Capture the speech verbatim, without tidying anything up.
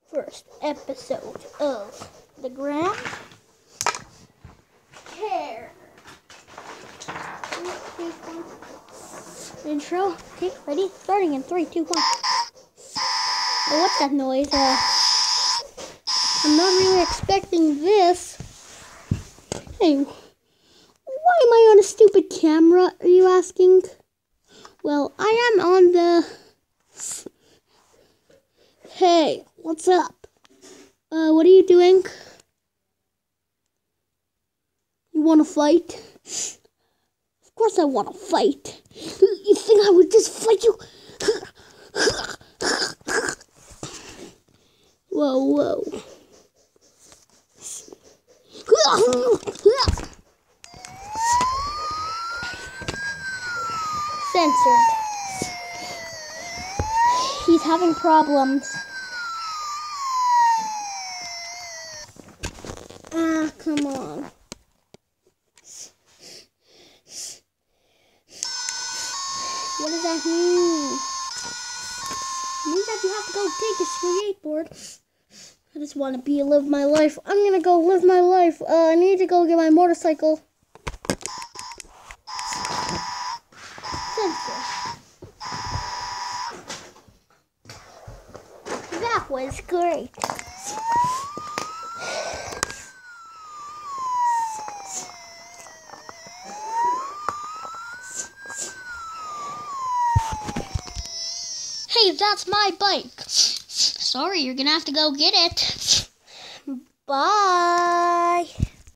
first episode of the Grand Care intro. Okay, ready? Starting in three, two, one. Oh, what's that noise? Uh, I'm not really expecting this. Hey, why am I on a stupid camera, are you asking? Well, I am on the... Hey, what's up? Uh, what are you doing? You want to fight? Of course I want to fight. You think I would just fight you? Whoa, whoa. Censored. He's having problems. Ah, come on. What does that mean? It means that you have to go take a skateboard. I just want to be live my life. I'm gonna go live my life. Uh, I need to go get my motorcycle. That was great. Hey, that's my bike. Sorry, you're gonna have to go get it. Bye.